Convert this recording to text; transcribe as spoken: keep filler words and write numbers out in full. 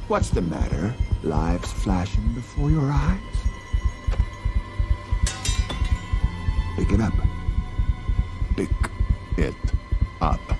What's the matter? Lives flashing before your eyes? Pick it up. Pick it up.